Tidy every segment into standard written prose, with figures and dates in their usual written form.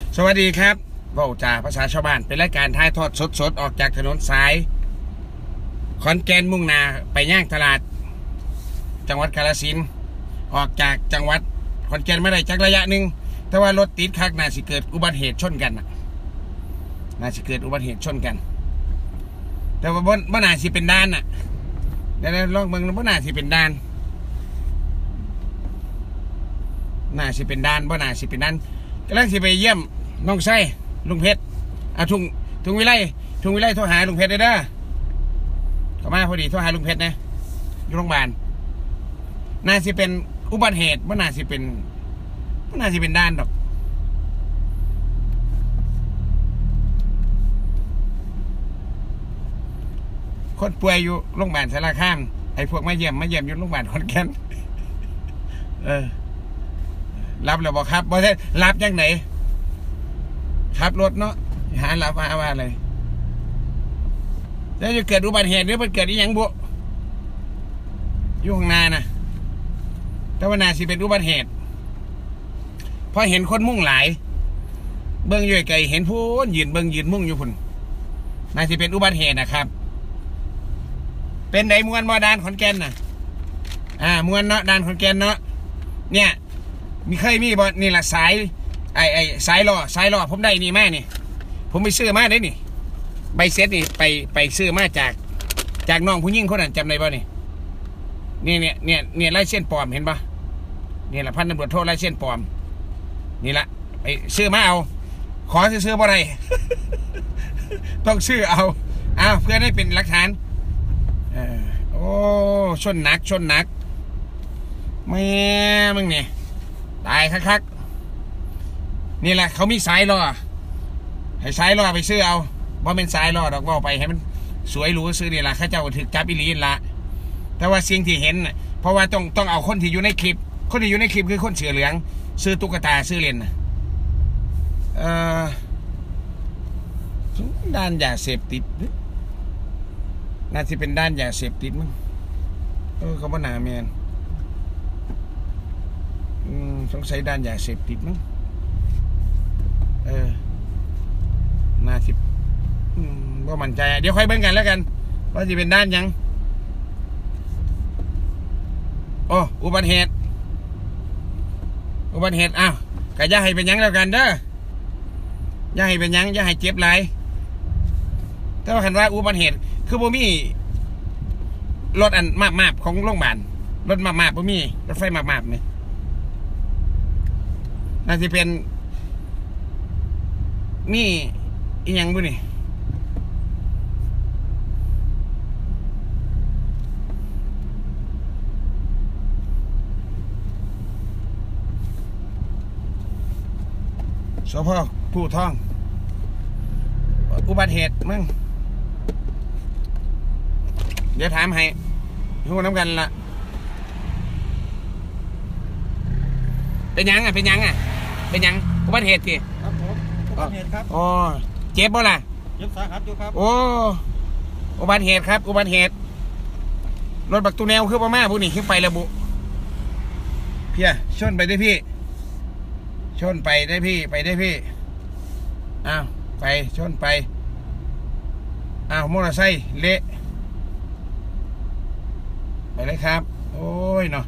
สวัสดีครับว่าจ่าภาษาชาวบ้านเป็นรายการถ่ายทอดสดออกจากถนนสายขอนแก่นมุ่งหน้าไปย่างตลาดจังหวัดกาฬสินธุ์ออกจากจังหวัดขอนแก่นไม่ได้จักระยะหนึ่งแต่ว่ารถติดคักน่าสิเกิดอุบัติเหตุชนกันน่าสิเกิดอุบัติเหตุชนกันแต่ว่าบ่น่าสิเป็นด้านน่ะเดี๋ยวลองเบิ่งบ่น่าสิเป็นด้านน่าสิเป็นด้านบ่น่าสิเป็นด้านกำลังสิไปเยี่ยมน้องไส้ลุงเพชรทุ่งวิไลโทรหาลุงเพชรเด้อเข้ามาพอดีโทรหาลุงเพชรนะอยู่โรงพยาบาลน่าสิเป็นอุบัติเหตุบ่น่าสิเป็นด้านดอกคนป่วยอยู่โรงพยาบาลสารคามไอ้พวกมาเยี่ยมอยู่โรงพยาบาลขอนแก่นรับแล้วบอกครับบอกได้รับยังไหนขับรถเนาะหารับว่าอะไรแล้วจะเกิดอุบัติเหตุหรือมันเกิดอย่างบุอยู่ข้างหน้านะแต่ว่านาสิเป็นอุบัติเหตุพอเห็นคนมุ่งหลายเบิ้งอยู่ไกลเห็นผู้ยืนมุ่งอยู่พุ่นนาสิเป็นอุบัติเหตุนะครับเป็นไดมวนมอดานขอนแก่นน่ะมวนเนาะดานขอนแก่นเนาะเนี่ยเคยมีบ่นี่แหละสายสายล้อผมได้นี่แม่นี่ผมไปซื้อมาได้นี่ใบเซ็ตนี่ไปซื้อมาจากน้องผู้หญิงคนนั้นจำได้ป่ะนี่เนี่ยลายเส้นปลอมเห็นป่ะนี่แหละพันตำรวจโทษลายเส้นปลอมนี่ละไปซื้อมาเอาขอซื้อบ่ได้ ต้องซื้อเอาเพื่อให้เป็นหลักฐานโอ้ชนหนักแม่มึงเนี่ยตายคักนี่แหละเขามีสายล้อให้สายล้อไปซื้อเอาว่าเป็นสายล้อดอกว่าไปให้มันสวยหรูซื้อนี่แหละข้าเจ้าถึกจับอิลีนละแต่ว่าสิ่งที่เห็นเพราะว่าต้องเอาคนที่อยู่ในคลิปคือคนเสือเหลืองซื้อตุ๊กตาซื้อเลนด้านยาเสพติดน่าจะเป็นด้านยาเสพติดมั้งเขาบอกหนาเมียนสงสัยด้านยาเสพติดมั้งน่าสิว่ามั่นใจเดี๋ยวค่อยเบิ่งกันแล้วกันว่าจะเป็นด้านยังอุบัติเหตุก็อย่าให้เป็นยังแล้วกันเด้ออย่าให้เป็นยังอย่าให้เจ็บหลายแต่ว่าคันว่าอุบัติเหตุคือบ่มีรถอันมาบของโรงพยาบาลรถมาบบ่มีรถไฟมาบนี่น่าจะเป็นมีอีหยังบุนี่สพ.ผู้ท่องอุบัติเหตุมึงเดี๋ยวถามให้พูดน้ำกันละเป็นยังอุบัติเหตุทีครับผมอุบัติเหตุครับเจ็บบ่ล่ะเจ็บสาหัสอยู่ครับอุบัติเหตุครับอุบัติเหตุรถบักตูแนวคือประมาบุนี่ขึ้นไปแล้วบุเพียชนไปได้พี่ไปได้พี่ไปชนไปมอเตอร์ไซค์เละไปเลยครับโอ้ยเนาะ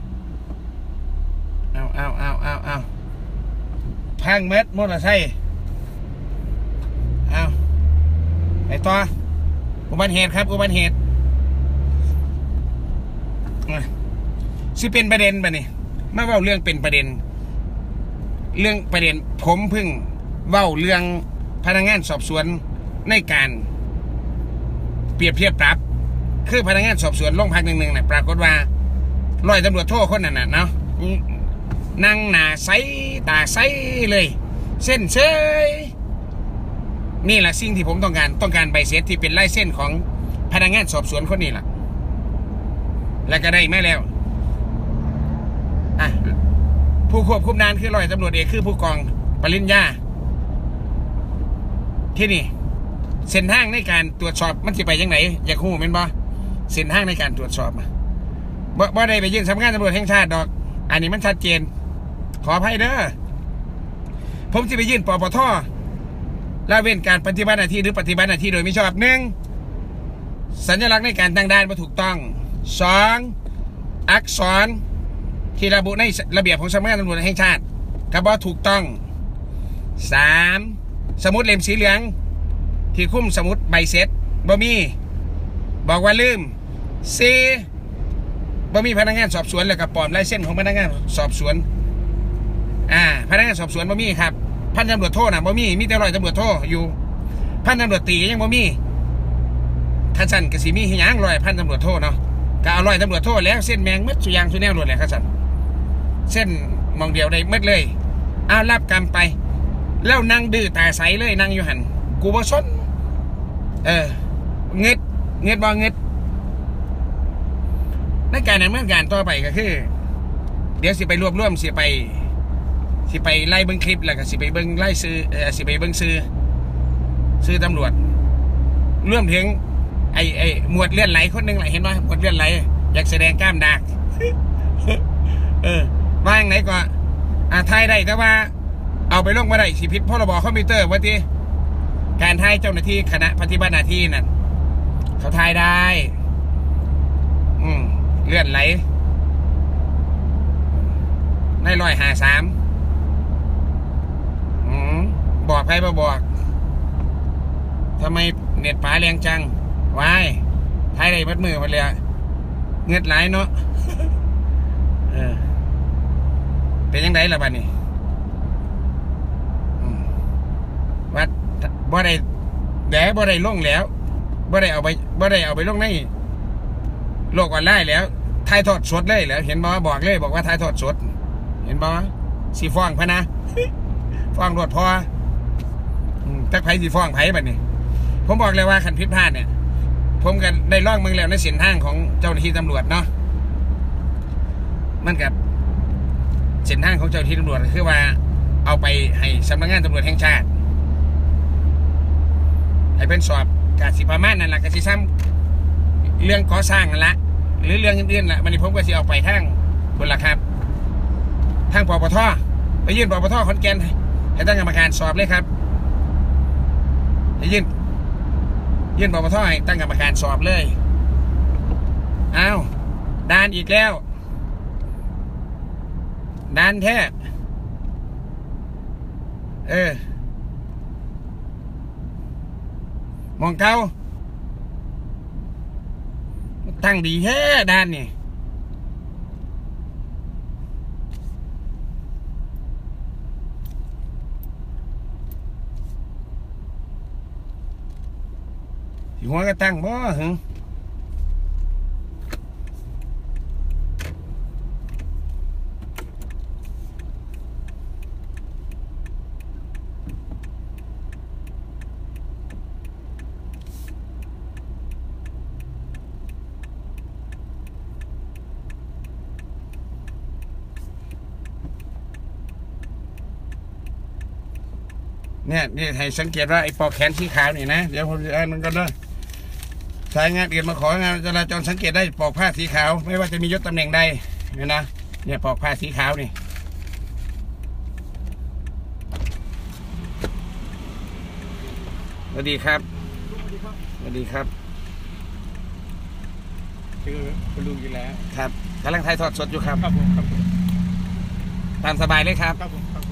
เอาพังเม็ดมอเตอร์ไซค์ไปต่ออุบัติเหตุครับสิเป็นประเด็นป่ะนี่มาเว้าเรื่องเป็นประเด็นผมเพิ่งเว้าเรื่องพนักงานสอบสวนในการเปรียบเทียบปรับคือพนักงานสอบสวนโรงพักหนึ่งน่ะปรากฏว่าร้อยตำรวจโทคนนั้นน่ะเนาะนั่งหน้าใสตาใสเลยเส้นเชยนี่แหละสิ่งที่ผมต้องการใบเสร็จที่เป็นลายเส้นของพนักงานสอบสวนคนนี้ล่ะแล้วก็ได้ไม่แล้วผู้ควบคุมงานคือร้อยตำรวจเอกคือผู้กองปริญญาที่นี่เส้นทางในการตรวจสอบมันจะไปยังไงอยากรู้แม่นบ่เส้นทางในการตรวจสอบบ่ได้ไปยื่นสำนักงานตำรวจแห่งชาติดอกอันนี้มันชัดเจนขออภัยเด้อผมจะไปยื่นปปท.ละเว้นการปฏิบัติหน้าที่หรือปฏิบัติหน้าที่โดยมิชอบ1สัญลักษณ์ในการตั้งด่านบ่ถูกต้อง2อักษรที่ระบุในระเบียบของสำนักงานตำรวจแห่งชาติก็บ่ถูกต้อง3สมุดเล่มสีเหลืองที่คุ้มสมุดใบเสร็จบ่มีบอกว่าลืม4บ่มีพนักงานสอบสวนแล้วก็ปลอมลายเส้นของพนักงานสอบสวนพนักงานสอบสวนบ่มีครับพันตำรวจโทน่ะบ่มีแต่ร้อยตำรวจโทอยู่พันตำรวจตีก็ยังบ่มีขันสันกสิมีหยังร้อยพันตำรวจโทเนาะก็เอาร้อยตำรวจโทแล้วเส้นแมงมัดสุยางสุแนวรวดเลยขันสันเส้นมองเดียวได้มัดเลยเอารับกรรมไปแล้วนั่งดื้อตาใสเลยนั่งอยู่หันกูบ่สนเงิดบ่เงิดในการดำเนินการต่อไปก็คือเดี๋ยวสิไปรวบรวมสิไปไล่เบิ้งคลิปแล้วก็สิไปเบิ้งไล่ซื้อสิไปเบิ้งซื้อตำรวจร่วมถึงไอ้หมวดเลื่อนไหลคนหนึ่งแหละเห็นไหมหมวดเลื่อนไหลอยากแสดงกล้ามดากว่าอย่างไหนก็ทายได้แต่ว่าเอาไปลงมาได้สิผิดพรบคอมพิวเตอร์ว่าที่การทายเจ้าหน้าที่คณะปฏิบัติหน้าที่นั่นเขาทายได้เลื่อนไหลใน153บอกใครมาบอกทำไมเน็ตป๋าแรงจังวายทายได้มัดมือมาเลยเงือดไหลเนาะเป็นยังไงล่ะบ้านนี้วัดบ่ได้แดดบ่ได้ลงแล้วบ่ได้เอาไปลงในโลกออนไลน์แล้วถ่ายทอดสดเลยแล้วเห็นบ่บอกเลยบอกว่าถ่ายทอดสดเห็นบ่สีฟ้องพะนะฟ้องรวดพอจักไผสีฟ้องไผแบบนี้ผมบอกเลยว่าขันผิดพลาดเนี่ยผมกันได้ล่องมึงแล้วในเส้นทางของเจ้าหน้าที่ตำรวจเนาะมันกับเส้นทางของเจ้าหน้าที่ตำรวจคือว่าเอาไปให้สำนักงานตำรวจแห่งชาติให้เป็นสอบกาศิประมาณนั่นแหละกาศิซ้ำเรื่องก่อสร้างนั่นละหรือเรื่องอื่นๆล่ะมันนี้ผมก็จะเอาไปทางคนละครับทางปปท.ไปยื่นปปท.ขอนแก่นให้ตั้งกรรมการสอบเลยครับให้ยื่นปปท.ให้ตั้งกรรมการสอบเลยอ้าวด่านอีกแล้วด่านแท้มองเก้าตั้งดีแท้ด่านนี่หัวก็ตั้งบ่หึเนี่ยให้สังเกตว่าไอ้ปอกแขนสีขาวนี่นะเดี๋ยวผมจะอ่านมันก็ได้สายงานอื่นมาของานจราจรสังเกตได้ปอกผ้าสีขาวไม่ว่าจะมียศตำแหน่งใดเนี่ยนะเนี่ยปอกผ้าสีขาวนี่สวัสดีครับสวัสดีครับคือคุณลุงอยู่แล้วครับกำลังถ่ายทอดสดอยู่ครับครับผมครับตามสบายเลยครับครับผมครับ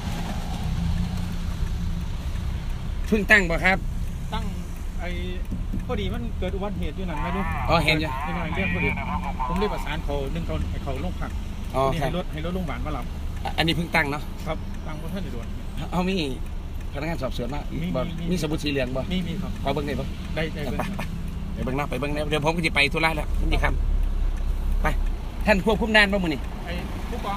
เพิ่งตั้งป่ะครับตั้งพอดีมันเกิดอุบัติเหตุอยู่นั่นไม่รู้เห็นอยู่นี่หน่อยเรื่องพอดีผมเรียกประสานเขาเขาลงผักให้รถโรงพยาบาลมารับอันนี้เพิ่งตั้งเนาะครับตั้งเพราะท่านอยู่ด่วนเอามีพนักงานสอบสวนมามีสมุดสีเหลืองบ่มีครับขอเบิ้งได้บ่ได้ไปเบิ้งนะไปเบิ้งเดี๋ยวผมก็จะไปธุระแล้วนี่ครับไปท่านควบคุมด่านบ่มื้อนี้ผู้กอง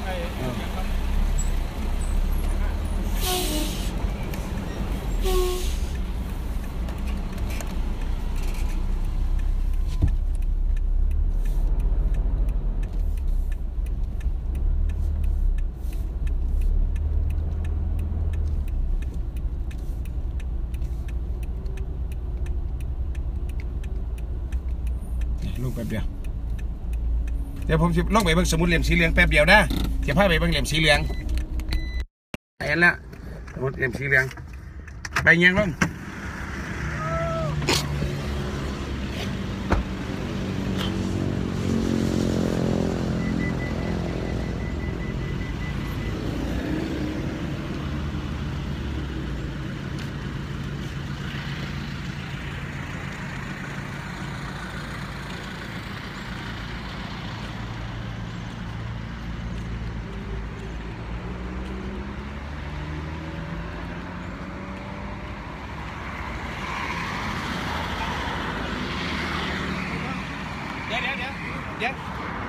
ลูกแป๊บเดียวเดี๋ยวผมจะลงไปเบิ่งสมุดเล่มสีเหลืองแป๊บเดียวนะจะพาไปเบิ่งเล่มสีเหลืองเห็นแล้วมุดเอ็มสีเหลืองไปเงี้ยลงเดี๋ยว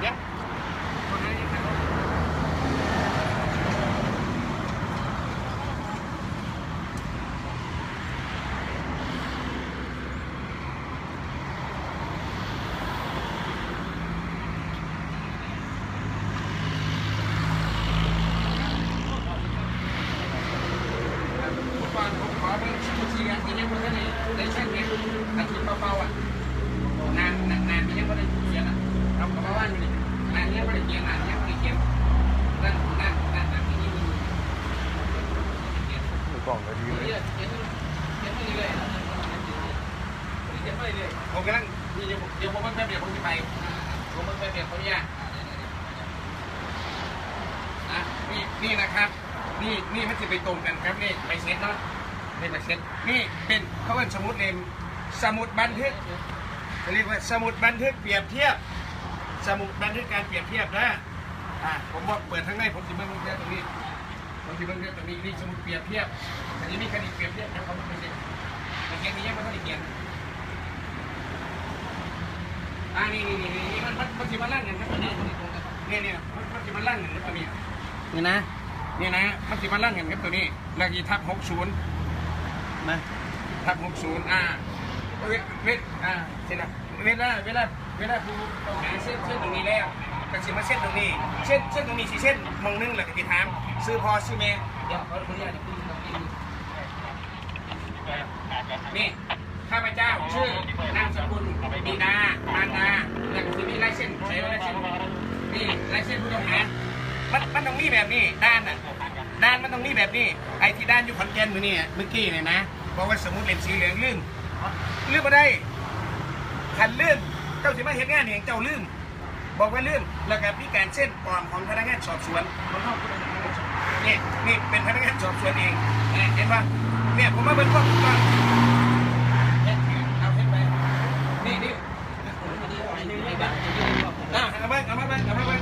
ขอเป็นชุดสีอย่างที่ยังไม่ได้เช่นนี้อาทิตย์เบาๆอ่ะนานที่ยังไม่ได้เขียนอ่ะเอากระเป๋าว่างอยู่นี่นานยังไม่ได้เขียนนานยังไม่ได้เขียนนั่นที่นี่มีกล่องก็ดีเลยผมกำลังเดี๋ยวผมแป๊บเดียวผมจะไปผมแป๊บเดียวเขาเนี่ยนี่นะครับนี่มันจะไปตรงกันครับนี่ไปเซ็ตเนาะนี่ไปเซ็ตนี่เป็นเขาเป็นสมุดเล่มสมุดบันทึกเรียกว่าสมุดบันทึกเปรียบเทียบสมุดบันทึกการเปรียบเทียบนะผมบอกเปิดทั้งในผมจะเบิ่งเรื่องตรงนี้ผมจะเบิ่งเรื่องตรงนี้นี่สมุดเปรียบเทียบอันนี้มีคดีเปรียบเทียบนะเขาไม่เซ็ตแต่เขียนนี้ยังไม่ต้องเขียนนี่มันจะมาลั่นกันครับนี่มันจะมาลั่นกันครับตัวนี้นี่นะมันจะมาลั่นกันครับตัวนี้แล้วกี่ทับ60นะทับ60เสร็จแล้วเวลาผู้ต้องหาเส้นตรงนี้แล้วก็สิมาเส้นตรงนี้เส้นตรงนี้สิเส้นมองนึงแล้วก็สิถามซื้อพอซื้อแม่เดี๋ยวขออนุญาตนี่ข้าพเจ้าชื่อนามสกุลบิดามารดาแล้วก็สิมีลายเส้นใช้ลายเส้นนี่ลายเส้นผู้ต้องหามันต้องมีแบบนี้ด้านมันต้องมีแบบนี้ไอ้ที่ด้านอยู่ขอนแก่นเมื่อกี้เนี่ยนะบอกว่าสมุดเล่มสีเหลืองลืมมาได้ขันลืมเจ้าสิมาเห็นงานเองเจ้าลืมบอกว่าลืมแล้วก็มีการเส้นปลอมของพนักงานสอบสวนนี่เป็นพนักงานสอบสวนเองเห็นป่ะเนี่ยผมมาเป็นพวกก่อนเอาเห็นไปนี่เอามา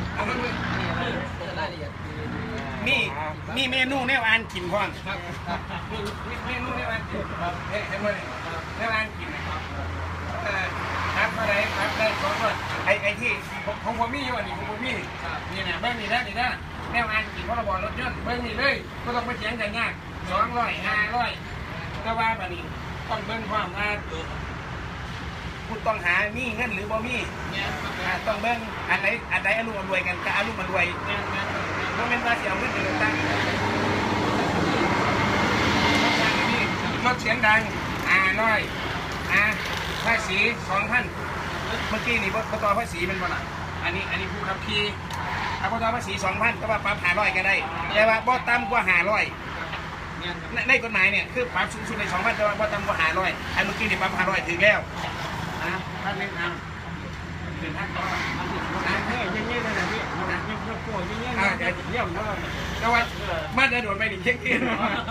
มีเมนูแนวอ่านกินก่อนมีเมนูแนวอ่านกินเห็นไหมแนวอ่านกินครับอะไรครับได้ขอโทษไอ้ที่ของผมมีอยู่อันนี้ของผมมีนี่นะเบิ้งนี่นะแนวอ่านกินพรบรถยนต์เบิ้งนี่เลยก็ต้องไปเถียงกันยาก200 500ก็ว่าแบบนี้ต้องเบิ้งความว่าผู้ต้องหามีเงินหรือบ่มีต้องเบิ้งอันไหนอารมณ์รวยกันก็อารมณ์รวยเพราะเป็นว่าเสียเงินถึงตั้งรถเสียงดังภาษี2,000เมื่อกี้นี่ปตภาษีเป็นบ่ล่ะอันนี้ผู้ขับขี่ปตภาษี2,000ก็ว่าปรับ500ก็ได้แต่ว่าบ่ต่ำกว่า500ในกฎหมายเนี่ยคือปรับสูงสุดใน2,000แต่ว่าบ่ต่ำกว่า500อันเมื่อกี้นี่ปรับ500ถึงแล้วท่านนึงเป็นท่านต่อเงี้ยเลยนะพี่เยี่ยมมากแต่ว่าบ้านได้โดนไปดิเช็คอิน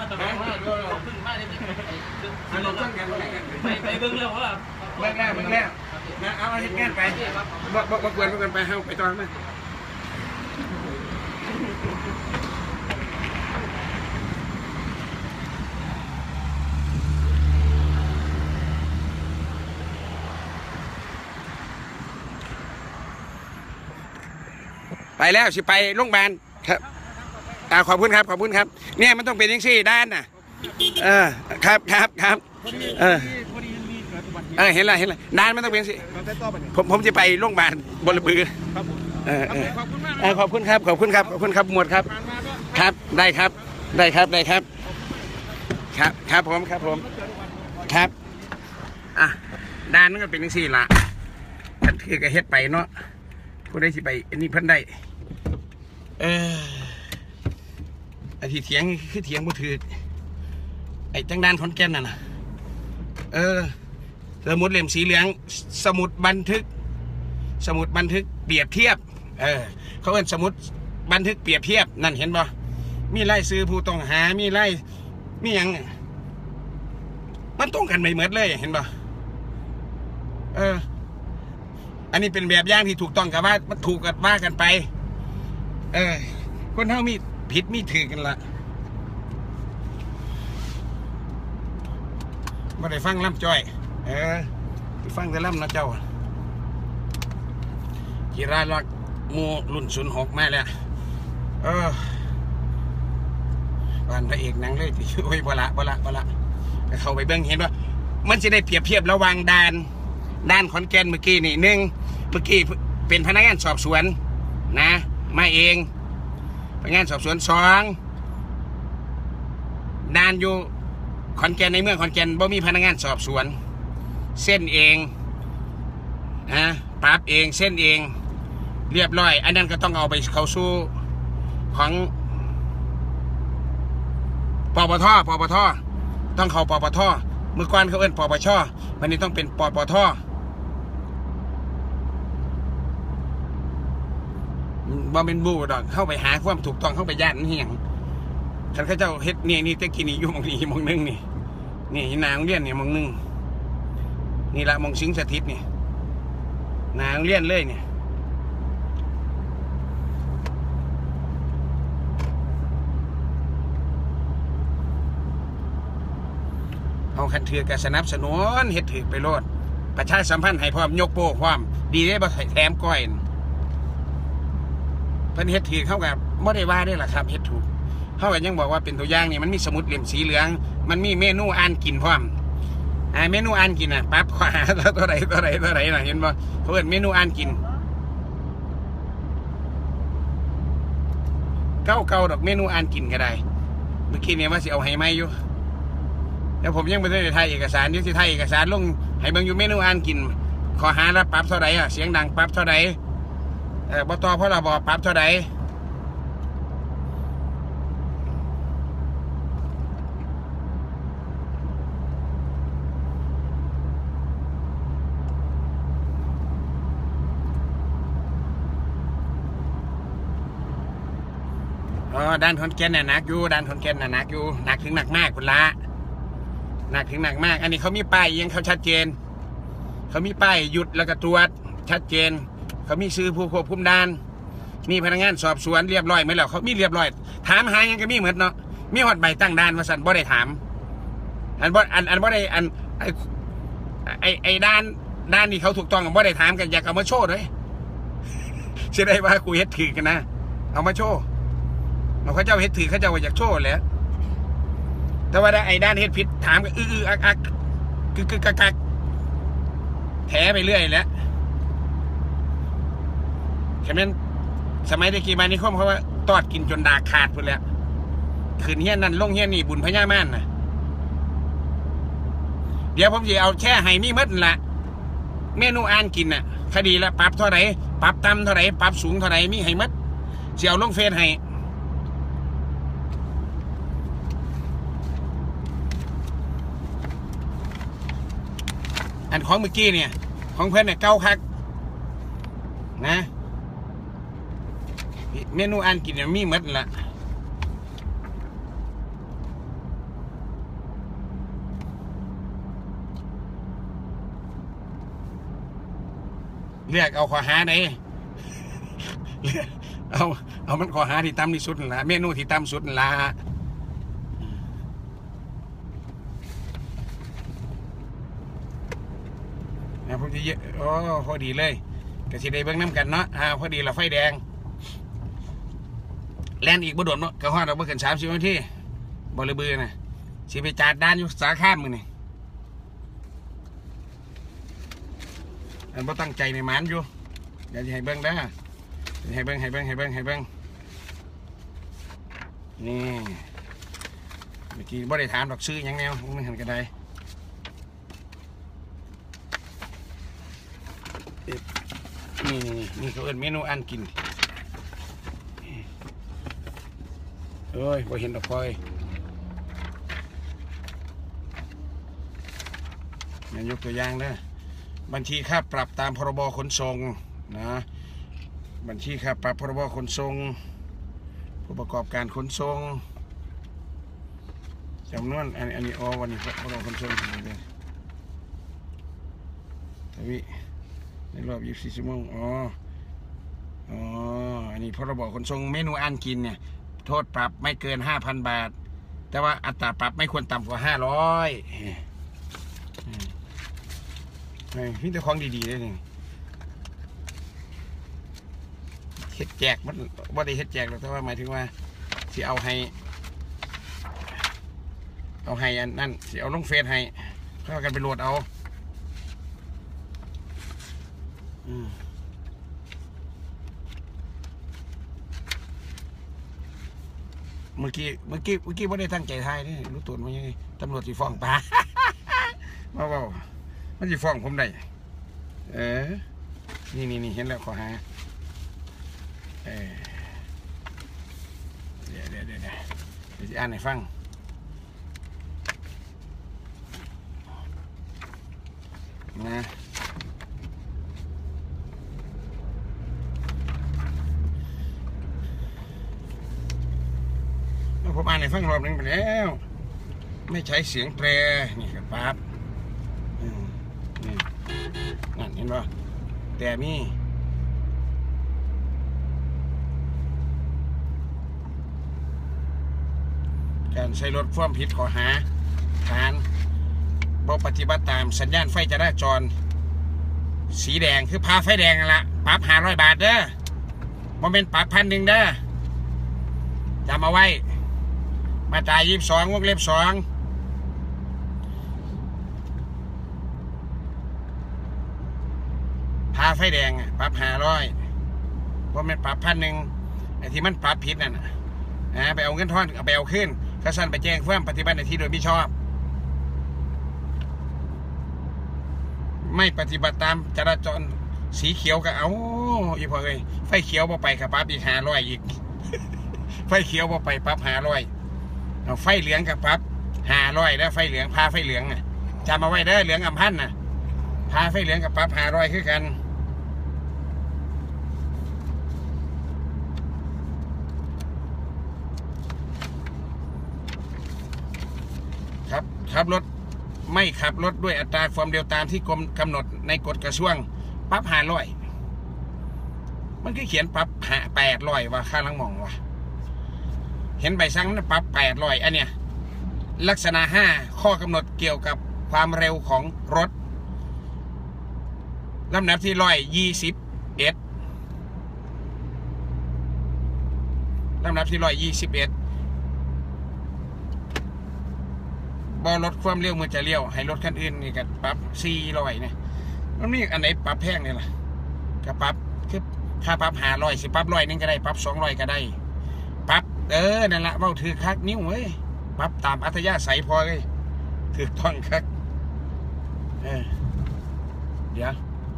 ไปเบิ่งแล้วว่าเบิ่งแล้วนะเอาเฮ็ดงานไปบ่กวนไปเฮาไปต่อมาไปแล้วสิไปโรงพยาบาลครับขอบคุณครับเนี่ยมันต้องเป็นยังซี่ด้านน่ะครับเห็นละด้านมันต้องเป็นสิผมจะไปโรงพยาบาลบลบือขอบคุณครับหมวดครับครับได้ครับครับผมครับด้านมันก็เป็นยังซี่ละกันถือกระเฮ็ดไปเนาะผู้ได้สิไปอันนี้เพิ่นได้ไอ้ที่เถียงคือเถียงบ่ถือไอ้จังด้านขอนแก่นน่ะนะสมุดเล่มสีเหลืองสมุดบันทึกเปรียบเทียบเขาเป็นสมุดบันทึกเปรียบเทียบนั่นเห็นบ่มีไล่ซื้อผู้ต้องหามีไล่มีอย่างมันตรงกันไปหมดเลยเห็นบ่อันนี้เป็นแบบอย่างที่ถูกต้องกับว่ามันถูกกันว่ากันไปคนเท่ามีผิดมีถือกันละไม่ได้ฟังล่ำจ้อยไปฟังแต่ล่ำนะเจ้ากีฬาลักมูรุ่น06มาแล้วบ้านพระเอกหนังเลยที่โอ้ยบ่ละเข้าไปเบิ่งเห็นว่ามันจะได้เปรียบเทียบระหว่างด่านขอนแก่นเมื่อกี้นี่เมื่อกี้เป็นพนักงานสอบสวนนะมาเองพนักงานสอบสวน2ด่านอยู่ขอนแก่นในเมืองขอนแก่นบ่มีพนักงานสอบสวนเส้นเองปราบเองเส้นเองเรียบร้อยอันนั้นก็ต้องเอาไปเข้าสู่ของปปทต้องเข้าปปทเมื่อก่อนเขาเอิ้นปปชวันนี้ต้องเป็นปปทบ่เป็นบูดอกเข้าไปหาความถูกต้องเข้าไปย่านนี่อย่างฉันเขาเจ้าเฮ็ดนี่ตะกี้นี่อยู่มองนี่มองนึงนี่นางเรียนนี่มองนึงนี่ละมองสิงสถิตนี่นางเรียนเลยเนี่ยเอาคันถือกับสนับสนุนเฮ็ดถือไปโลดประชาสัมพันธ์ให้พร้อมยกโป้ความดีได้บ่แถมก้อยเพิ่นเฮ็ดถือเข้ากับบ่ได้ว่าได้ล่ะครับเฮ็ดถูกเขาก็ยังบอกว่าเป็นตัวอย่างนี่มันมีสมุดเล่มสีเหลืองมันมีเมนูอ่านกินพร้อมเมนูอ่านกินปั๊บขวาเท่าไหร่นะเห็นบ่เขาเอิ้นเมนูอ่านกินเก่าดอกเมนูอ่านกินก็ได้เมื่อกี้เนี่ยว่าสิเอาให้ไหมอยู่แล้วผมยังไม่ได้ถ่ายเอกสารที่ถ่ายเอกสารลงให้เบิ่งอยู่เมนูอ่านกินขอหาแล้วปรับเท่าไหร่เสียงดังปรับเท่าไหร่บต.พรบ.ปรับเท่าไหร่ด้านขอนแก่นน่ะหนักอยู่หนักถึงหนักมากคุณละหนักถึงหนักมากอันนี้เขามีป้ายยังเขาชัดเจนเขามีป้ายหยุดแล้วก็ตรวจชัดเจนเขามีซื้อผู้ควบคุมด่านมีพนักงานสอบสวนเรียบร้อยไหมแล้วเขามีเรียบร้อยถามหายังก็มีเหมือนเนาะมีหอดใบตั้งด่านมาสั่นบ่ได้ถามอันบ่ได้ไอ้ด่านนี่เขาถูกต้องบ่ได้ถามกันอยากเอามาโชว์ด้วยเชื่อได้ว่ากูเฮ็ดถือกันนะเอามาโชว์เขาเจ้าเฮ็ดถือเขาเจ้าอยากโชว์แหละแต่ว่าไอ้ด้านเฮ็ดผิดถามก็อักกักแถไปเรื่อยแล้วฉะนั้นสมัยตะกี้มานี่เขาว่าตอดกินจนดาขาดหมดแล้วคืนเฮี้ยนั่นลงเฮี้ยนี่บุญพญามารนะเดี๋ยวผมจะเอาแช่ไห้นี่มัดละเมนูอ่านกินน่ะคดีละปรับเท่าไหร่ปรับต่ำเท่าไหร่ปรับสูงเท่าไหร่มีไห้มัดจะเอาลงเฟซให้อันของเมื่อกี้เนี่ยของเพื่อนเนี่ยเก้าคักนะเมนูอ่านกินเนี่ยมีหมดละเลือกเอาข้อหาไหนเอามันข้อหาที่ต่ำที่สุดละเมนูที่ต่ำสุดละพอดีพอดีเลยก็สิได้เบิ่งน้ำกันเนาะพอดีเราไฟแดงแล่นอีกบ่โดดเนาะกระห้อนเราเบิ่งกัน30 นาทีบ่เลยเบื่อนะสิไปจัดด้านอยู่สาขามื้อนี่อันบ่ตั้งใจในหมานอยู่เดี๋ยวจะให้เบิ่งเด้อให้เบิ่งนี่เมื่อกี้บ่ได้ถามดอกซื้อหยังแนวมันหันกันได้นี่เขาเอิ้นเมนูอ่านกินเอ้ยพอเห็นดอกพลอยยกตัวอย่างนะบัญชีค่าปรับตามพรบขนส่งนะบัญชีค่าปรับพรบขนส่งผู้ประกอบการขนส่งจำนวนอันนี้วันนี้พรบขนส่งเลยทวีในรอบ24 ชั่วโมงอันนี้พรบขนส่งเมนูอาหารกินเนี่ยโทษปรับไม่เกิน 5,000 บาทแต่ว่าอัตราปรับไม่ควรต่ำกว่า500พี่แต่ของดีๆเลยนี่เฮ็ดแจกมันว่าได้เฮ็ดแจกหรอกแต่ว่าหมายถึงว่าสิเอาให้อันนั่นสิเอาลงเฟซให้เข้ากันไปโหลดเอาเมื่อกี้ไม่ได้ตั้งใจทายนี่รู้ตัวมันยังไงตำรวจสิฟ้องป้ามาเปล่ามันสิฟ้องผมได้นี่เห็นแล้วขอหาเดี๋ยวจะอ่านให้ฟังนะผมอ่านให้ฟังรอบนึงไปแล้วไม่ใช้เสียงแตรนี่ครับปั๊บนี่นั่นเห็นป่ะแต่มีการใช้รถความผิดข้อหาฐานบ่ปฏิบัติตามสัญญาณไฟจราจรสีแดงคือพาไฟแดงนั่นละปรับ500 บาทเด้อบ่เป็นปรับ1,000เด้อจำเอาไว้มาตรา22 วงเล็บ 2พาไฟแดงปรับ500บ่เป็นปรับ1,000ไอ้ที่มันปรับผิดนั่นไปเอาเงินทอนเอาไปเอาขึ้นกระสันไปแจ้งความปฏิบัติหน้าที่โดยมิชอบไม่ปฏิบัติตามจราจรสีเขียวก็เอาอีพอเลยไฟเขียวพอไปครับปั๊บอีก500อีกไฟเขียวพอไปปั๊บ500เอาไฟเหลืองกับปั๊บ500แล้วไฟเหลืองพาไฟเหลืองจำเอาไว้เด้อเหลืองอำพันธ์พาไฟเหลืองกับปั๊บ500คือกันขับรถไม่ขับรถด้วยอัตราความเร็วตามที่กรมกำหนดในกฎกระทรวงปรับ500มันก็เขียนปรับ800ว่าค่าลังมองว่ะเห็นใบสั่งนั้นปรับ800อันเนี้ยลักษณะ5ข้อกำหนดเกี่ยวกับความเร็วของรถลำดับที่121ลำดับที่121บอลดความเร็วเมื่อจะเลี้ยวให้รถคันอื่นนี่ก็ปรับ400เนี่ยแล้วนี่อันไหนปรับแพงเนี่ยล่ะก็ปรับคือค่าปรับ500สิปรับ100นึงก็ได้ปรับ200ก็ได้ปรับนั่นแหละเว้าถือคักนิ้วเว้ยปรับตามอัธยาศัยพอเลยถือต้องคักเดี๋ยว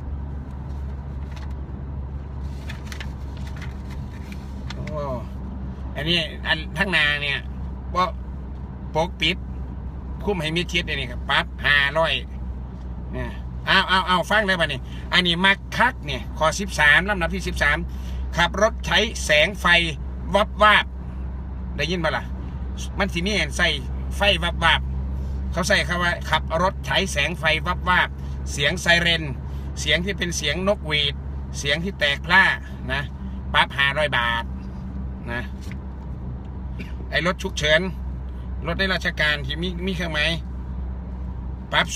อันนี้อันทั้งนาเนี่ยว่าปกปิดคุ้มให้มิดชิดนี่ครับปั๊บ500เนี่ยเอาฟังได้ป่ะนี่อันนี้มักคักเนี่ยข้อ13ลำดับที่13ขับรถใช้แสงไฟวับวาบได้ยินป่ะล่ะมันสิมีใส่ไฟวับวาบเขาใส่คำว่าขับรถใช้แสงไฟวับวาบเสียงไซเรนเสียงที่เป็นเสียงนกหวีดเสียงที่แตกพล่านะปั๊บ500 บาทนะไอ้รถฉุกเฉินรถในราชการที่มีเครื่องหมายปรับ200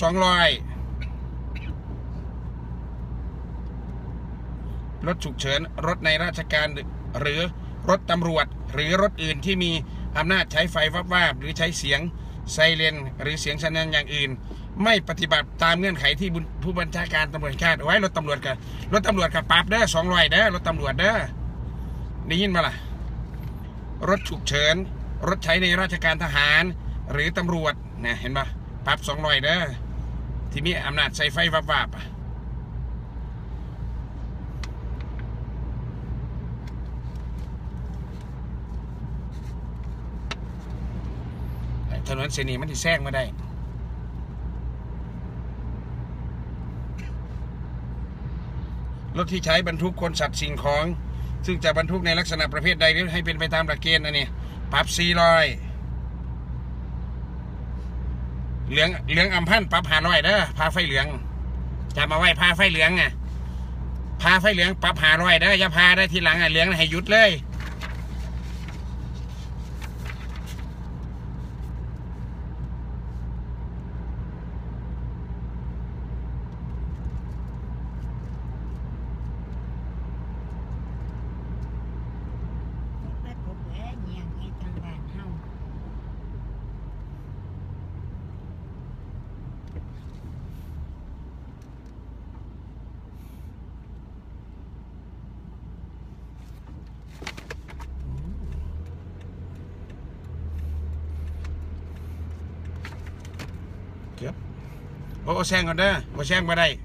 รถฉุกเฉินรถในราชการหรือรถตำรวจหรือรถอื่นที่มีอำนาจใช้ไฟวับวาบหรือใช้เสียงไซเรนหรือเสียงสัญญาณอย่างอื่นไม่ปฏิบัติตามเงื่อนไขที่ผู้บัญชาการตำรวจแห่งชาติไว้รถตำรวจกับปรับเด้อ200เด้อรถตำรวจเด้อได้ยินมาล่ะรถฉุกเฉินรถใช้ในราชการทหารหรือตำรวจเนี่ยเห็นปะปรับ200เด้อที่มีอำนาจใช้ไฟวับวาบถนนเส้นนี้มันที่แทรกมาได้รถที่ใช้บรรทุกคนสัตว์สิ่งของซึ่งจะบรรทุกในลักษณะประเภทใดให้เป็นไปตามหลักเกณฑ์อันนี้ปรับ400เหลืองอำพันธ์ปรับ500เด้อพาไฟเหลืองจำมาไว้พาไฟเหลืองอ่ะพาไฟเหลืองปรับ500เด้ออย่าพาได้ทีหลังอ่ะเหลืองให้หยุดเลยเกือบโอ้แซงก่อนเด้อโอ้แซงมาได้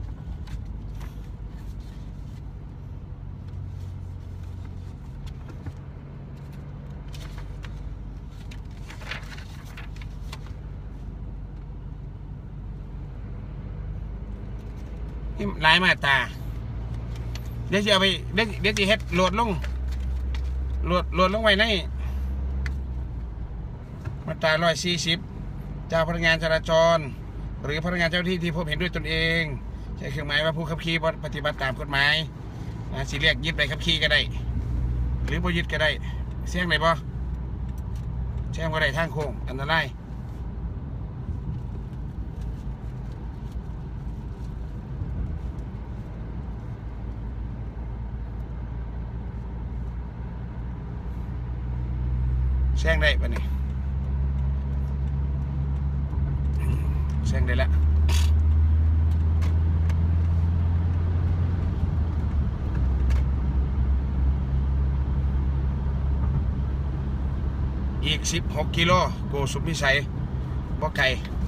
หลายมาตาเดี๋ยวจะเอาไปเดี๋ยวจะเฮ็ดโหลดลงไว้ในมาตรา140เจ้าพนักงานจราจรหรือพนักงานเจ้าที่ที่พบเห็นด้วยตนเองใช้เครื่องหมายว่าผู้ขับขี่ปฏิบัติตามกฎหมายสิเรียกยึดไปขับขี่ก็ได้หรือบ่ยึดก็ได้เสี่ยงไหนบ่เสี่ยงก็ได้ทางโค้งอันตรายแซงได้ปะนี่แซงได้แล้วอีก16 กิโลโกสุมพิสัยบ่ไกล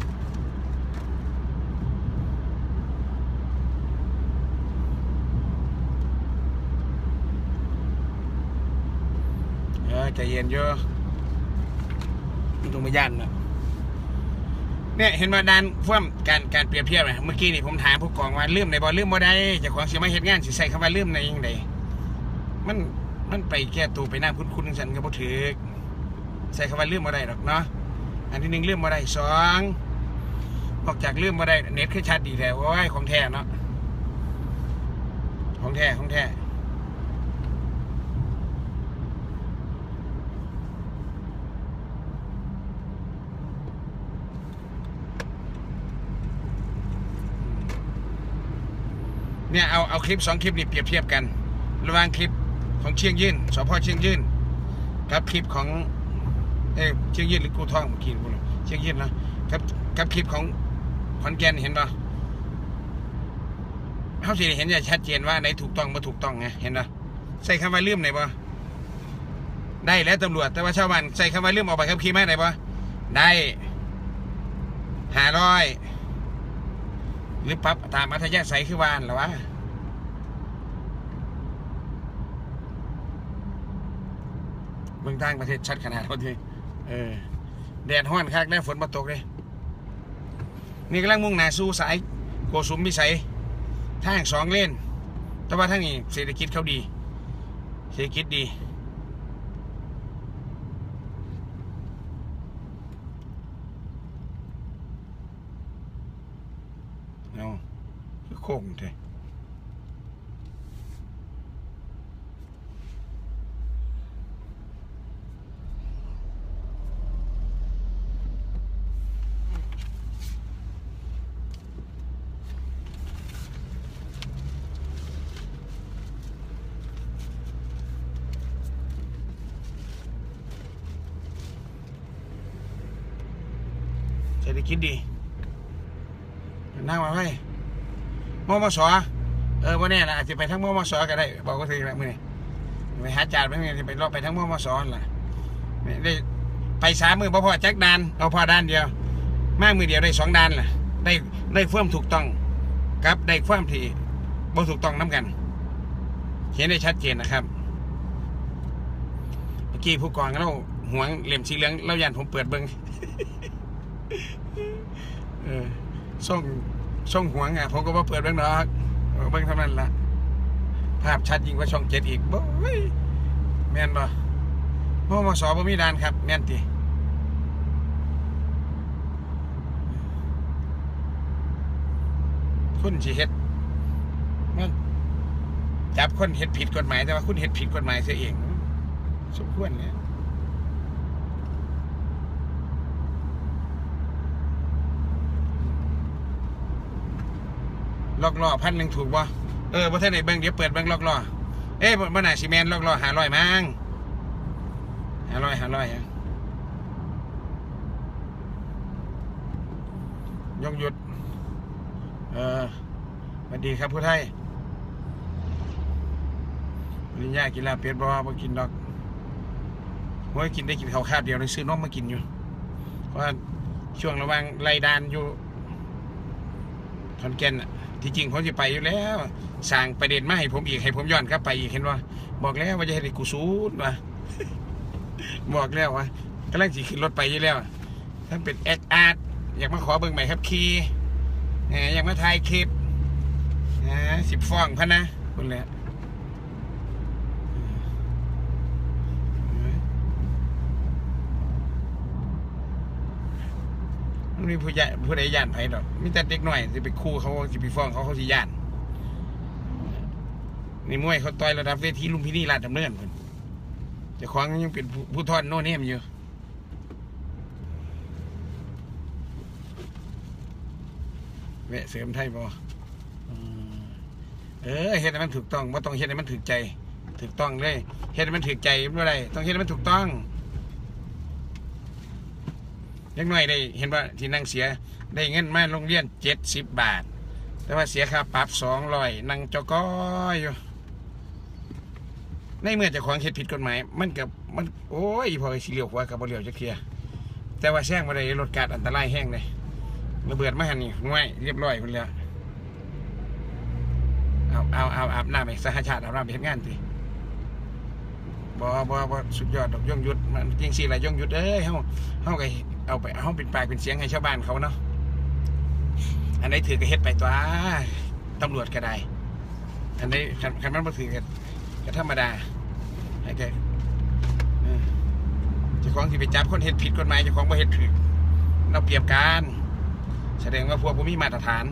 ใจเย็นเยอะตรงไม่ยันนะเนี่ยเห็นมาดันฟ่วมการเปรียบเทียบนะเมื่อกี้นี่ผมถามผู้กองว่าลืมในบ่ลืมบ่ได้จากของเสียมาเหตุงานสิใส่คำว่าลืมในยังไงมันไปแก้ตัวไปหน้าคุ้นๆฉันก็บ่ถือใส่คำว่าลืมบ่ได้หรอกเนาะอันที่1ลืมบ่ได้2ออกจากลืมบ่ได้เน็ตคือชัดดีแล้วโอ้ยของแท้เนาะของแท้เนี่ยเอาคลิป2คลิปนี่เปรียบเทียบกันระหว่างคลิปของเชียงยืนสพเชียงยืนกับคลิปของเชียงยืนหรือกูท่องเมื่อกี้กูเชียงยืนกับคลิปของขอนแก่นเห็นป่ะเขาสิเห็นอย่างชัดเจนว่าไหนถูกต้องไม่ถูกต้องไงเห็นป่ะใส่คำว่าลืมไหนป่ะได้แล้วตำรวจแต่ว่าชาวบ้านใส่คำว่าลืมออกไปขับขี่ไหมไหนป่ะได้500หรือปรับตามอัธยาศัยคือวานหรอวะเมืองต่างประเทศชัดขนาดเขาทีแดดห้อนคักแล้วฝนมาตกเลยนี่กำลังมุ่งหน้าสู่สายโกสุมพิสัยทาง2 เลนแต่ว่าทางนี้เศรษฐกิจเขาดีเศรษฐกิจดีเอาโค้งเถอะเศรษฐกิจดีนั่งมาไว้มมสวันนี้ล่ะอาจจะไปทั้งมมสก็ได้บอกก็ถึงแล้วมื้อนี้ไปหาจ่าไปจะไปรอบไปทั้งมมสล่ะได้ไป3 มื้อพอจักด่านเอาพอด่านเดียวมามือเดียวได้2 ด่านล่ะได้เฟื่องถูกต้องกับได้เฟื่องที่บ่ถูกต้องน้ำกันเห็นได้ชัดเจนนะครับเมื่อกี้ผู้กองเราหวงเหลี่ยมสีเหลืองเรายันผมเปิดเบิ้งส่งหวงอ่ะผมก็มาเปิดเบิ้งดอกเบิ้งเท่านั้นละภาพชัดยิ่งกว่าช่อง7อีกบ่ยแม่นบ่มมสบ่มีด่านครับแม่นติคุณสิเฮ็ดมันจับคนเฮ็ดผิดกฎหมายแต่ว่าคุณเฮ็ดผิดกฎหมายเสียเองสมควรเนี่ยลอกล้อ1,000ถูกบ่บ่ทันได้เบิ่งเดี๋ยวเปิดเบิ่งลอกล้อบ่น่าสิแม่นลอกล้อ500มั้ง500ยงหยุดสวัสดีครับผู้ไทยปริญญากินลาเป็ดบ่กินดอกโอ้ยกินได้กินข้าวคาบเดียวเลยซื้อนมมากินอยู่เพราะช่วงระหว่างไล่ดานอยู่ขอนแก่นที่จริงผมจะไปอยู่แล้วสั่งประเด็นมาให้ผมอีกให้ผมย้อนกลับไปอีกเห็นว่าบอกแล้วว่าจะให้ได้กูซูดว่ะบอกแล้วว่ากำลังขี่ขึ้นรถไปอยู่แล้วท่านเป็นแอคอาร์ตอยากมาขอเบิ่งใหม่ครับคีอยากมาถ่ายคลิป10 ฟ้องพะนะคุณเลยมันมีผู้ใดย่านไผดอกมีแต่เด็กหน่อยจะไปคู่เขาจะไปฟ้องเขาสิย่านนี่มวยเขาต่อยระดับเวทีลุมพินีราชดำเนินคนจะคว้างยังเป็นผู้ทอนโน่นนี่มันอยู่แวะเสริมไทยบ่เฮ็ดให้มันถูกต้องว่าต้องเฮ็ดให้มันถูกใจถูกต้องเลยเฮ็ดให้มันถูกใจเมื่อไรต้องเฮ็ดให้มันถูกต้องยังหน่อยได้เห็นว่าที่นั่งเสียได้เงินมาโรงเรียน70 บาทแต่ว่าเสียค่าปรับ200นั่งจกอยู่ในเมื่อเจ้าของเฮ็ดผิดกฎหมายมันโอ้ยพอสิเลี้ยวขวากับบ่เลี้ยวจักเที่ยแต่ว่าแซงบ่ได้รถกัดอันตรายแห้งเลยระเบิดมาหั่นนี่ง่วยเรียบร้อยพุ่นแล้วเอาอาบน้ำไปสหชาติอาบน้ำไปเฮ็ดงานติบ่สุดยอดดอกย่งยุดมันจริงสิล่ะย่งยุดเฮ้าก็เอาไปเฮาเป็นปากเป็นเสียงให้ชาวบ้านเขาเนาะอันไหนถือก็เฮ็ดไปตัวตำรวจก็ได้อันไหนคันมันบ่ถือก็ธรรมดาให้แกเจ้าของที่ไปจับคนเฮ็ดผิดกฎหมายเจ้าของบ่เฮ็ดถูกเราเปรียบกันแสดงว่าพวกบ่มีมาตรฐาน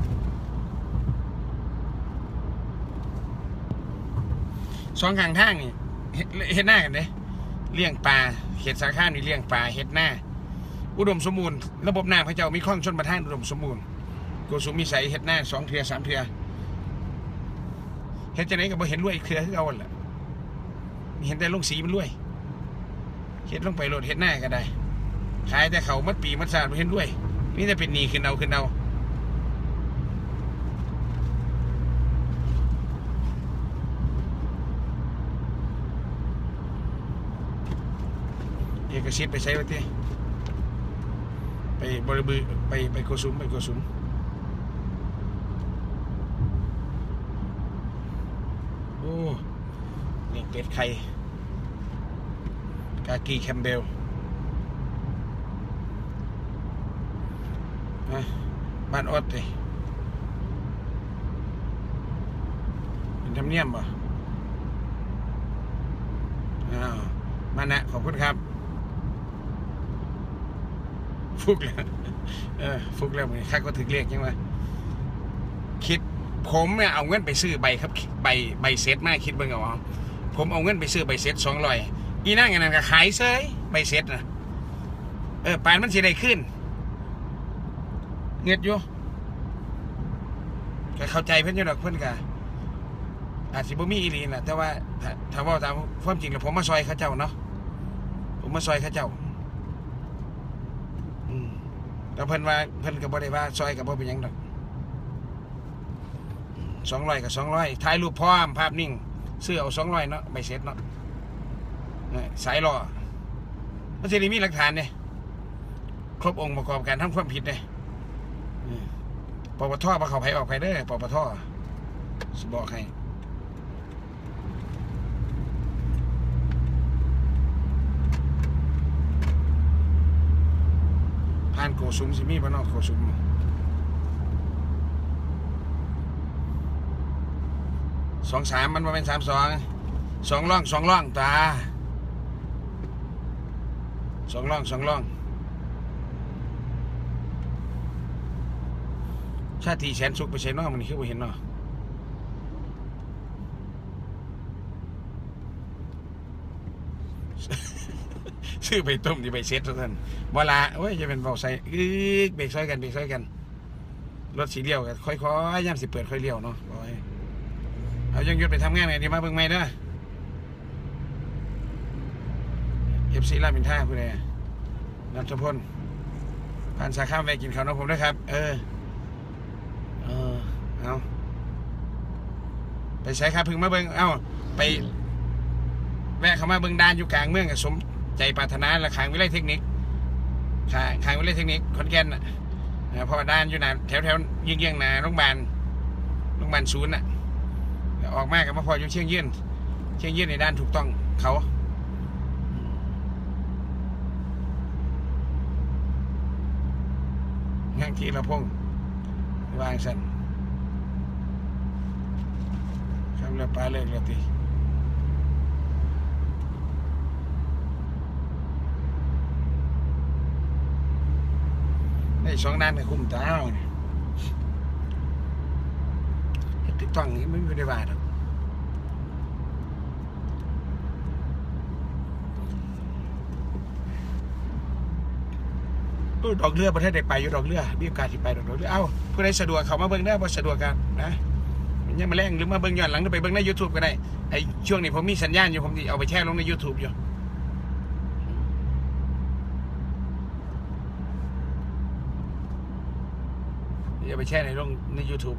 สองข้างทางนี่เฮ็ดหน้ากันเด้เลี้ยงปลาเฮ็ดสาขานี่เลี้ยงปลาเฮ็ดหน้าอุดมสมบูรณ์ระบบน้ำพระเจ้ามีคลองชลประทานอุดมสมบูรณ์โกสุมมีใสเฮ็ดหน้า2 เทื่อ 3 เทื่อเฮ็ดจังได๋ก็บ่เห็นรวยเทื่อคือเอาล่ะเห็นแต่ลงสีมันรวยเฮ็ดลงไปโลดเฮ็ดหน้าก็ได้ขายแต่เขามัดปีมัดชาติบ่เห็นรวยมีแต่เป็นหนี้ขึ้นเอาเอกสิทธิ์ไปใช้ว่าที่ไปบริบูรณ์ไปโกสุมโอ้นี่เป็ดไข่กากีแคมเบลบ้านอดเลยเป็นธรรมเนียมป่ะมานะขอบคุณครับฟุกแล้วฟุกแล้วมึงข้าก็ถึงเรียกยังไงคิดผมเนี่ยเอาเงินไปซื้อใบครับใบเซตมาคิดเบิ่งเอาผมเอาเงินไปซื้อใบเซต200อีนั่งอย่างนั้นก็ขายเซยใบเซตนะปานมันสิได้ขึ้นเงียบอยู่ก็เข้าใจเพื่อนอยู่ดอกเพื่อนกะอาจสิบ่มีอีหลีน่ะแต่ว่าถ้าว่าตามความจริงแล้วผมมาซอยเขาเจ้าเนาะผมมาซอยเขาเจ้าแล้วเพิ่นว่าเพิ่นก็บ่ได้ว่าซอยก็บ่เป็นหยังดอก200กับ200ถ่ายรูปพร้อมภาพนิ่งซื้อเอา200เนาะใบเสร็จเนาะสายรอมันสิได้มีหลักฐานเนี่ยครบองค์ประกอบการทำความผิดเนี่ยปปทมาเข้าไผออกไผเด้อปปทสิบอกให้ผ่านโกสุมสิมีบ่เนาะโกสุม 23มันบ่เป็น32 2ร่องตา2ร่องชาติแสนสุขไปใช้นอกมันคือบ่เห็นเนาะซื้อไปต้มที่ไปเซ็ตทุกท่านเวลาโอ้ยจะเป็นเบาใส่เบรกซอยกันรถสีเลี้ยวกันค่อยๆย่ำสิเปิดค่อยเลี้ยวเนาะเอายังหยุดไปทำงานไงดีมาเบิ่งไม่เด้อFC ลาดอินท่าผู้ใดนัทพลผ่านสาขาแวะกินข้าวนะผมด้วยครับเอาไปใช้ครับพึ่งมาเบิ่งไปแวะเข้ามาเบิ่งด้านอยู่กลางเมืองกับสมใจปรารถนาและขางวิไลเทคนิคขางวิไลเทคนิคขอนแก่นน่ะเพราะว่าด้านอยู่นะแถวยิงๆนะโรงพยาบาลศูนย์น่ะออกมากับมาพออยู่เชียงยืนในด้านถูกต้องเขางั้นที่เราพงวางสั่นคำเรือปลาเลิกแล้วตีใน2ด้านคุ้มตาเนี่ยติดต้องนี้ไม่ได้ว่าหรอกดอกเรือประเทศใดไปอยู่ดอกเรือมีโอกาสที่ไปดอกเรือผู้ใดสะดวกเขามาเบิ่งได้บ่สะดวกกันนะยังมาแรงหรือมาเบิ่งย้อนหลังหรือไปเบิ่งใน YouTube ก็ได้ไอ้ช่วงนี้ผมมีสัญญาณอยู่ผมเอาไปแชร์ลงใน YouTube อยู่อย่าไปแชร์ใน YouTube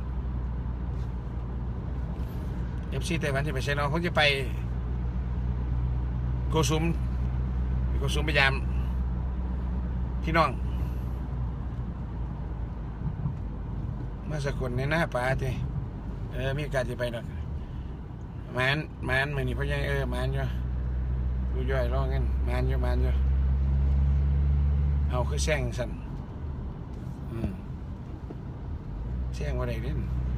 FC ไต้หวันจะไปใช้น้องเขาจะไปโกซุมพยายามพี่น้องมาสกุลในหน้าป่าทีมีโอกาสจะไปดอกมันมือนี่เพราะยังมันอยู่ดูย่อยร้องกันมันอยู่เอาคือแซงสั่นแซงว่าไรเด่น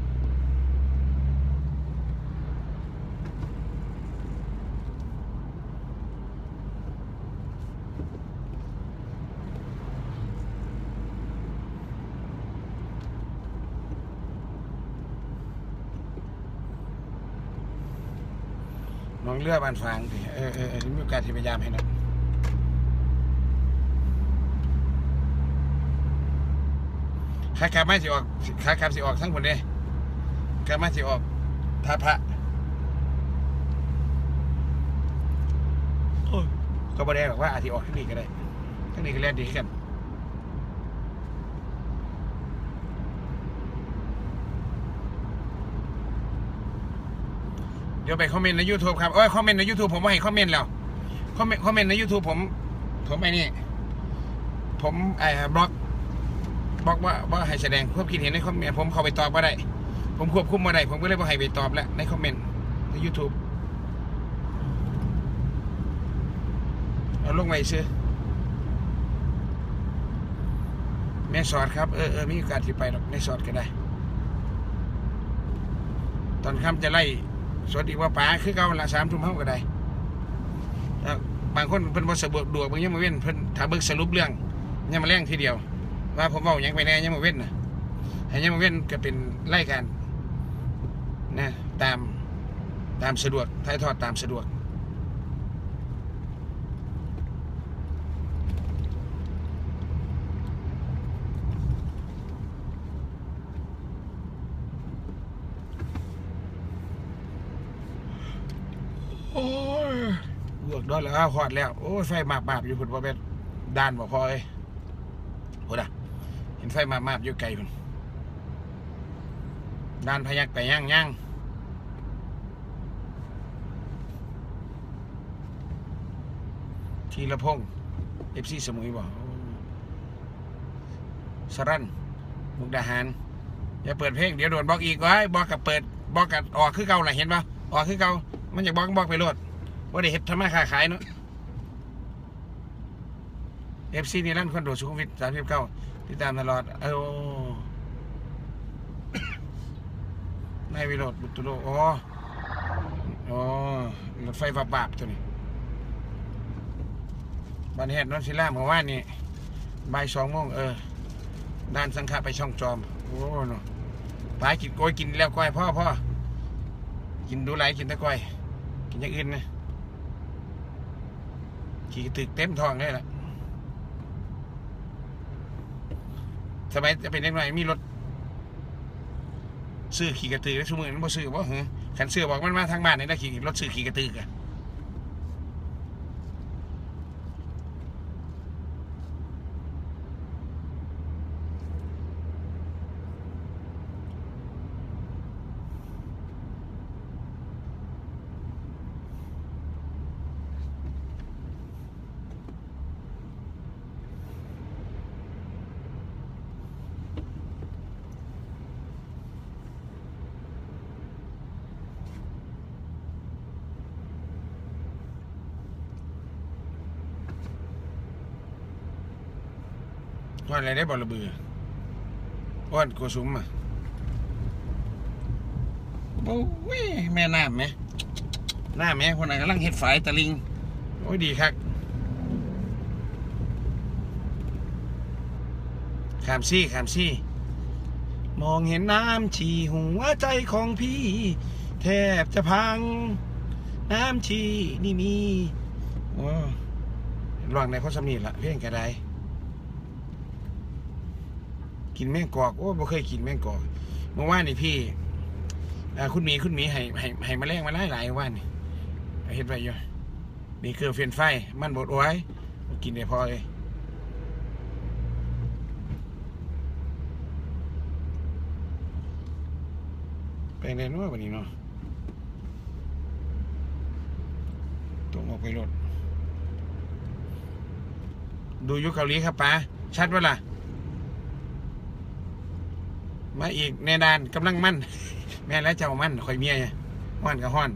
น้องเลือบานฟางดิมีโอกาสที่พยายามให้นะขาขับไม่สิออกทั้งคนเลยขาไม่สิออกท่าพระก็บ่ได้หรอกว่าอาจจะออกทั้งนี้ก็ได้ทั้งนี้ก็เล่นดีกันเดี๋ยวไปคอมเมนต์ใน YouTube ครับคอมเมนต์ใน YouTube ผมว่าให้คอมเมนต์แล้วคอมเมนต์ใน YouTube ผมไอ้นี่ผมบล็อกว่าให้แสดงความคิดเห็นในคอมเมนต์ผมเข้าไปตอบก็ได้ผมควบคุมมาได้ผมก็เลยบอกให้ไปตอบแล้วในคอมเมนต์ใน YouTube เอาลงไว้ซื้อแม่สอดครับมีโอกาสที่ไปหรอกแม่สอดก็ได้ตอนค่ำจะไล่สวัสดีว่าป๋าคือเก่าละ3 ทุ่มเท่าก็ได้บางคนเพิ่นบ่สะดวกบางยังมาเว้นเพิ่นถ้าเบิ่งสรุปเรื่องยังมาแรงทีเดียวว่าผมเว้าหยังไปแน่ยังมาเว้นน่ะให้ยังมาเว้นก็เป็นรายการนะตามสะดวกถ่ายทอดตามสะดวกโอ้ยบวกด้วยแล้วหอดแล้วโอ้ยไฟมาบอยู่คุณพ่อเป็นด้านบ่พอเอ้ยโหดเห็นไฟมาบอยู่ไกลคุณด้านพยักไปย่างทีละพงFC สมุยบ่สรันมุกดาหารอย่าเปิดเพลงเดี๋ยวโดนบล็อกอีกไว้บล็อกกับเปิดบล็อกกับออกคือเก่าแหละเห็นป่ะออกคือเก่ามันจะบล็อกไปโหลดว่าได้เห็ดทำมาค้าขายเนาะ FC นี่ร้านคอนโดสุขุมวิท39ติดตามตลอดนายวิโรจน์บุตรโลอ๋อรถไฟฟ้าบาปตัวนี้บ้านแฮดนนทิลาเมื่อวานนี้บ่าย2 โมงด้านสังขะไปช่องจอมโอ้เนาะไปกินโกยกินแล้วก้อยพ่อกินดูไรกินตะก้อยกินอย่างอื่นนะขี่ตึกเต็มท้องเลยล่ะสมัยจะเป็นยังไงมีรถซื้อขี่กระตือแล้วชั่วโมงนั้นบ่ซื้อบ่เหรอขันซื้อบอกมันมาทางบ้านนี่นะขี่รถซื้อขี่กระตือกันว่าอะไรได้บอระเบืออ้วนโกสุมอ่ะโอ้ยแม่น้ำไหมหน้าแม่คนไหนกำลังเห็ดฝายตะลิงโอ้ยดีครับขามซี่มองเห็นน้ำฉี่หัวใจของพี่แทบจะพังน้ำฉี่นี่มีโอ้ลองในข้อสำนีละเพียงกระไดกินแมงกอกโอ้บ่เคยกินแมงกอกเมื่อวานนี่พี่คุณหมีให้มาแรงมาหลายวันนี่เห็นไปอยู่นี่คือเฟรนไฟมันบดไว้กินได้พอเลยไปไหนนู้นวันนี้เนาะต้องออกไปรถดูยุคเกาหลีครับป้าชัดวะล่ะมาอีกในด้านกำลังมั่นแม่และเจ้ามั่นคอยเมียห้อนกับห้อน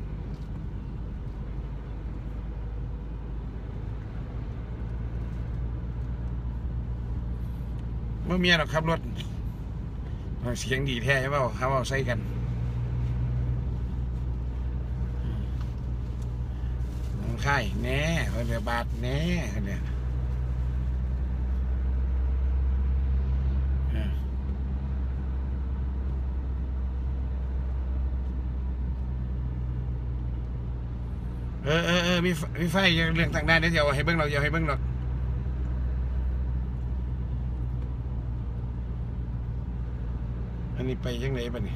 เมื่อเมียเราขับรถเสียงดีแท้ใช่เปล่าเขาเอาใส่กันน้องค่ายแน่คนเดียวบาทแน่คนเดียวมีไฟเรื่องต่างด้านเดี๋ยวให้เบิ้งเราให้เบิ้งเราอันนี้ไปยังไงบ้างนี่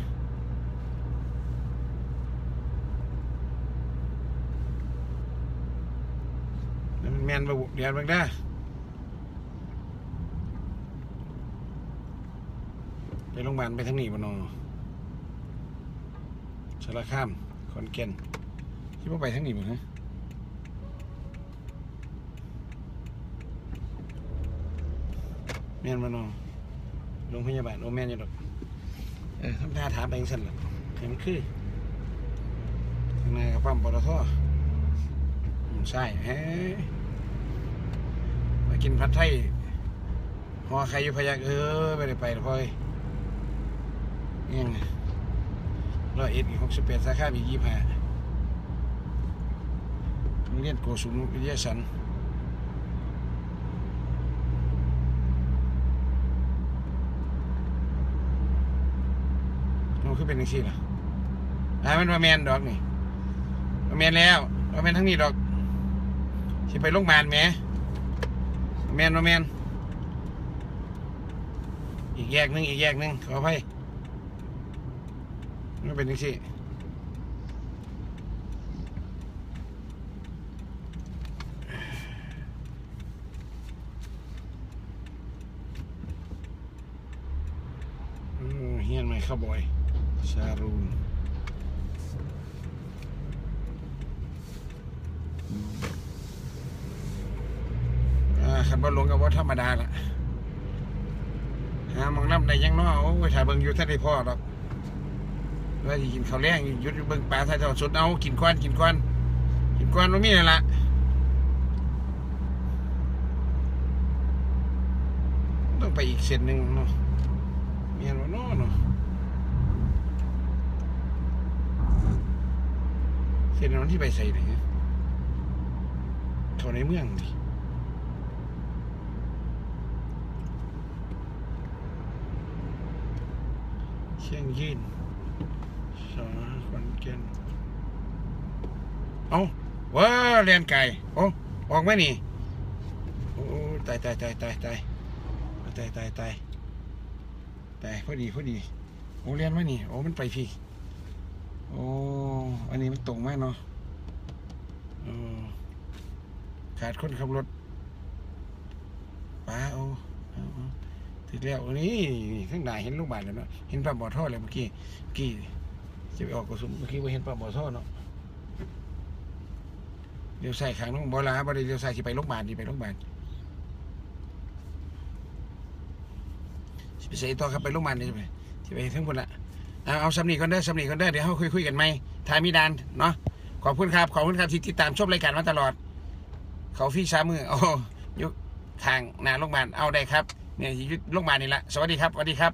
แมนมาบุกเดี๋ยวเบิ้งได้ไปโรงพยาบาลไปทางนี้บ่นอสารคามขอนแก่นคิดว่าไปทางนี้บ่ฮะแม่นมาเนาะโรงพยาบาลโอแม่นอยู่ดอกทำท่าถามไปยังสั่นหรอเห็นคือข้างในกระปั๊มปตท.ใช่มากินผัดไทยหอใครอยู่พยักไม่ได้ไปหรอกพ่อยยัง101อีก68สาขาอีก25โรงเรียนโกสุมวิทยาสันคือเป็นยังไงล่ะมันมาแมนดอกนี่มาแมนแล้วมาแมนทั้งนี้ดอกสิไปโรงพยาบาลแม่แมนอีกแยกหนึ่งขออภัยมันเป็นยังไงเฮียนไหมข้าวบอยชารูนขันบอลลงกับว่าธรรมดาละมองน้ำได้ยังน้อโอ้ยถ่ายเบิ่งอยู่ท่านได้พ่อหรอกว่าจะกินข้าวแรงยุดเบิ่งปลาถ่ายทอดสดเอากินก้อนว่ามีอะไรละต้องไปอีกเส้นหนึ่งเนาะเมียนว่าเนาะเส้ส้นนั้นที่ไปใส่ไหนเขาในเมืองดิเชียงยืนสอขอนแก่นเอาว้าเรียนไก่โอ้ออกไหมนี่โอ้ตายพอดีโอ้เรียนไหมนี่โอ้มันไปพี่โอ้อันนี้มันตรงมากเนาะขาดคนขับรถป้าโอ้ถึงแล้วนี่ข้างหน้าเห็นลูกบาศก์แล้วเนาะเห็นปั๊มบ่อท่อเลยเมื่อกี้จะไปออกกระสุนเมื่อกี้ว่าเห็นปั๊มบ่อท่อเนาะเดี๋ยวใส่ข้างน้องบอลาบ่ได้เดี๋ยวใส่จะไปโรงพยาบาลดีไปโรงพยาบาลไปใส่ต่อครับไปโรงพยาบาลนี่จะไปทั้งหมดละเอาสำนีก่อนเด้อเดี๋ยวเขาคุยกันไหมทายมีดานเนาะขอบคุณครับที่ติดตามชมรายการมาตลอดเขาฟี่ซ้ามือโอ้ยุคทางหน้าโรงพยาบาลเอาได้ครับเนี่ยยุคโรงพยาบาลนี่ละสวัสดีครับ